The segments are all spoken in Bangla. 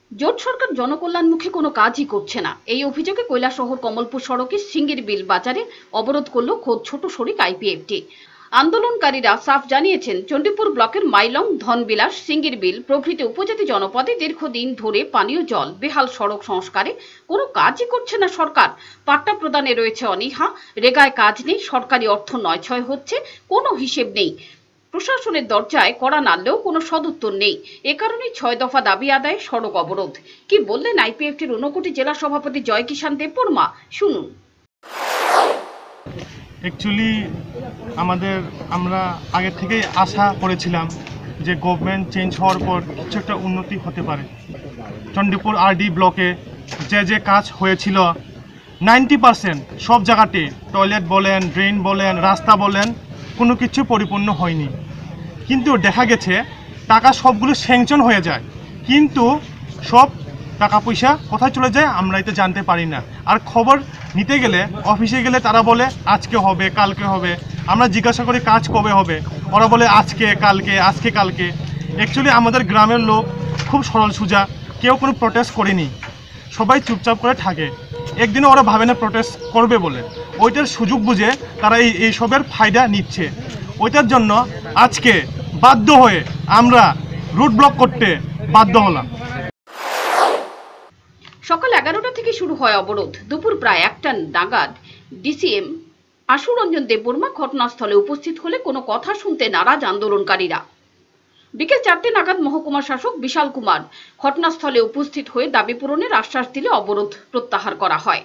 জোট সরকার জনকল্যাণমুখী কোনো কাজই করছে না, এই অভিযোগে কৈলাসহর কমলপুর সড়কের সিঙ্গির বিল বাজারে অবরোধ করল খোদ ছোট শরিক আইপিএফটি। আন্দোলনকারীরা সাফ জানিয়েছেন, চণ্ডীপুর ব্লকের মাইলং, ধনবিলাস, সিঙ্গির বিল প্রভৃতি উপজাতি জনপদে দীর্ঘদিন ধরে পানীয় জল, বেহাল সড়ক সংস্কারে কোনো কাজই করছে না সরকার। পাট্টা প্রদানে রয়েছে অনীহা, রেগায় কাজ নেই, সরকারি অর্থ নয়ছয় হচ্ছে, কোনো হিসেব নেই। প্রশাসনের দরজায় কড়া নাড়লেও কোনো সদুত্তর নেই। এ কারণেই 6 দফা দাবি আদায়ে সড়ক অবরোধ। কি বললেন আইপিএফটির ঊনকোটি জেলা সভাপতি জয় কিষাণ দেববর্মা, শুনুন। অ্যাকচুয়ালি আমরা আগে থেকেই আশা করেছিলাম যে গভর্নমেন্ট চেঞ্জ হওয়ার পর কিছু একটা উন্নতি হতে পারে। চণ্ডীপুর আরডি ব্লকে যে কাজ হয়েছিল 90% সব জায়গাতে, টয়লেট বলেন, ড্রেন বলেন, রাস্তা বলেন, কোনো কিছু পরিপূর্ণ হয়নি। কিন্তু দেখা গেছে টাকা সবগুলো স্যাংশন হয়ে যায়, কিন্তু সব টাকা পয়সা কোথায় চলে যায় আমরা এটা জানতে পারি না। আর খবর নিতে গেলে অফিসে গেলে তারা বলে আজকে হবে, কালকে হবে। আমরা জিজ্ঞাসা করি কাজ কবে হবে, ওরা বলে আজকে কালকে, আজকে কালকে। অ্যাকচুয়ালি আমাদের গ্রামের লোক খুব সরল সোজা, কেউ কোনো প্রোটেস্ট করেনি, সবাই চুপচাপ করে থাকে। একদিনও ওরা ভাবে না প্রোটেস্ট করবে বলে, ওইটার সুযোগ বুঝে তারা এইসবের ফায়দা নিচ্ছে। ওইটার জন্য আজকে বাধ্য হয়ে আমরা রুট ব্লক করতে বাধ্য হলাম। সকাল 11টা থেকে শুরু হয় অবরোধ। দুপুর প্রায় 1টা নাগাদ ডিসিএম আশু রঞ্জন দেববর্মা ঘটনাস্থলে উপস্থিত হলে কোনো কথা শুনতে নারাজ আন্দোলনকারীরা। বিকেল 4টে নাগাদ মহকুমা শাসক বিশাল কুমার ঘটনাস্থলে উপস্থিত হয়ে দাবি পূরণের আশ্বাস দিলে অবরোধ প্রত্যাহার করা হয়।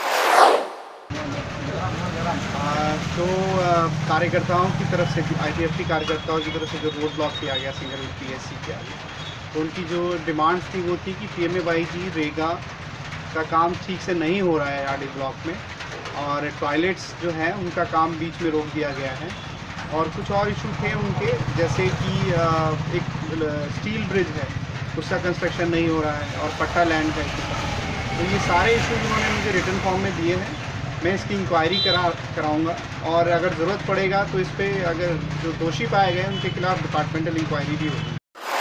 तो कार्यकर्ताओं की तरफ से, आईपीएफटी कार्यकर्ताओं की तरफ से जो रोड ब्लॉक किया गया सिंगल पीएससी के आगे, तो उनकी जो डिमांड्स थी वो थी कि पीएमएवाईजी रेगा का काम ठीक से नहीं हो रहा है आरडी ब्लॉक में, और टॉयलेट्स जो हैं उनका काम बीच में रोक दिया गया है, और कुछ और इशू थे उनके, जैसे कि एक स्टील ब्रिज है उसका कंस्ट्रक्शन नहीं हो रहा है, और पट्टा लैंड है। तो ये सारे इशूज उन्होंने मुझे रिटन फॉर्म में दिए हैं। मैं इसकी इंक्वायरी कराऊंगा, और अगर ज़रूरत पड़ेगा तो इस पर अगर जो दोषी पाए गए उनके खिलाफ डिपार्टमेंटल इंक्वायरी भी होगी।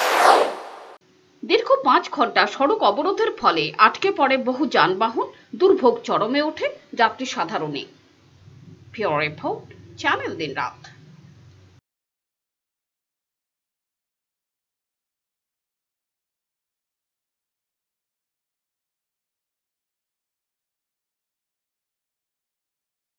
দীর্ঘ 5 ঘন্টা সড়ক অবরোধের ফলে আটকে পড়ে বহু যানবাহন, দুর্ভোগ চরমে ওঠে যাত্রী সাধারণে। ফিওর রিপোর্ট, চ্যানেল দিন রাত।